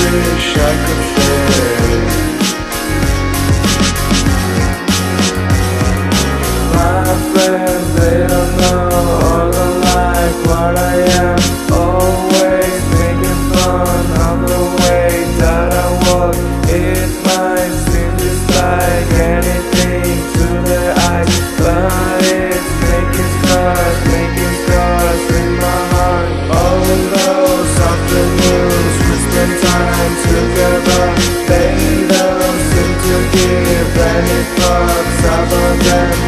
wish I could stay. My friends, they don't know all alike what I am. Always making fun of the way that I walk. It might seem just like anything to their eyes, but it's making scars in my heart. Although soft news, we spend time together, they don't seem to give any fucks about them.